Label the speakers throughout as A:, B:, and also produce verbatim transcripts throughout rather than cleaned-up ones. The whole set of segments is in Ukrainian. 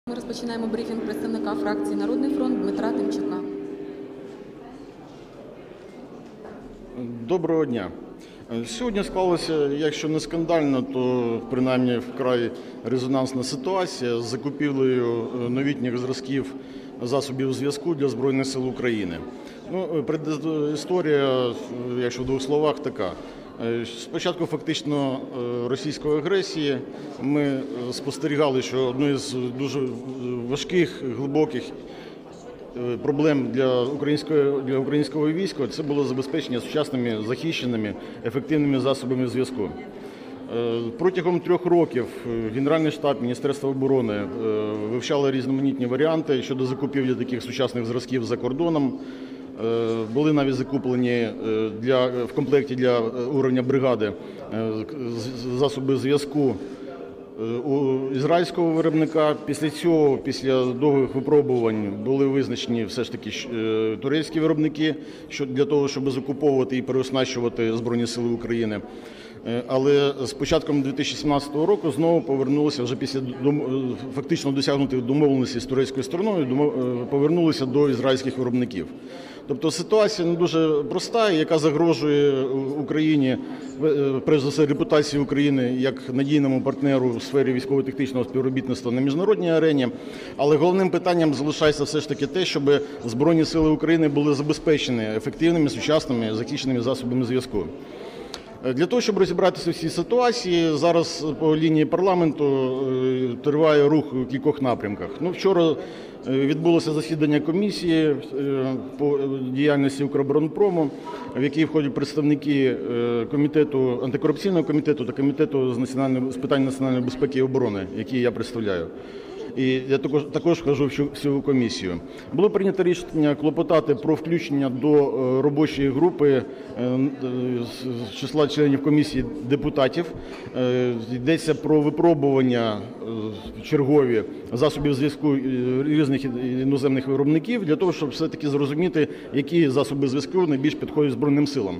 A: Ми розпочинаємо брифінг представника фракції «Народний фронт» Дмитра Тимчука.
B: Доброго дня. Сьогодні склалася, якщо не скандально, то принаймні вкрай резонансна ситуація з закупівлею новітніх зразків засобів зв'язку для Збройних сил України. Ну, історія, якщо в двох словах, така. Спочатку фактично російської агресії ми спостерігали, що одною з дуже важких, глибоких проблем для українського, для українського війська це було забезпечення сучасними, захищеними, ефективними засобами зв'язку. Протягом трьох років Генеральний штаб Міністерства оборони вивчали різноманітні варіанти щодо закупівлі таких сучасних зразків за кордоном. Були навіть закуплені для, в комплекті для уровня бригади засоби зв'язку у ізраїльського виробника. Після цього, після довгих випробувань, були визначені все ж таки турецькі виробники для того, щоб закуповувати і переоснащувати Збройні Сили України. Але з початком дві тисячі сімнадцятого року знову повернулися, вже після фактично досягнутих домовленостей з турецькою стороною, повернулися до ізраїльських виробників. Тобто ситуація не дуже проста, яка загрожує Україні, перш за все, репутації України як надійному партнеру в сфері військово-технічного співробітництва на міжнародній арені. Але головним питанням залишається все ж таки те, щоб Збройні Сили України були забезпечені ефективними, сучасними, захищеними засобами зв'язку. Для того, щоб розібратися в цій ситуації, зараз по лінії парламенту триває рух у кількох напрямках. Ну, вчора відбулося засідання комісії по діяльності Укроборонпрому, в якій входять представники комітету, антикорупційного комітету та комітету з, національної, з питань національної безпеки і оборони, який я представляю. І я також, також вхожу в цю комісію. Було прийнято рішення клопотати про включення до робочої групи з числа членів комісії депутатів. Йдеться про випробування чергові засобів зв'язку різних іноземних виробників, для того, щоб все-таки зрозуміти, які засоби зв'язку найбільш підходять Збройним силам.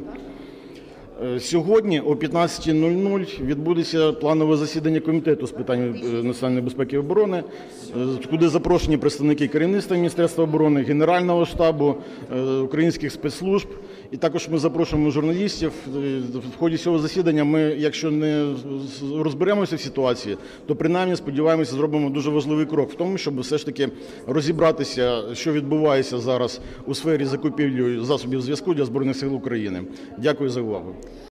B: Сьогодні о п'ятнадцятій нуль нуль відбудеться планове засідання Комітету з питань національної безпеки і оборони, куди запрошені представники керівництва Міністерства оборони, Генерального штабу, українських спецслужб. І також ми запрошуємо журналістів. В ході цього засідання ми, якщо не розберемося в ситуації, то принаймні, сподіваємося, зробимо дуже важливий крок в тому, щоб все ж таки розібратися, що відбувається зараз у сфері закупівлі засобів зв'язку для Збройних сил України. Дякую за увагу.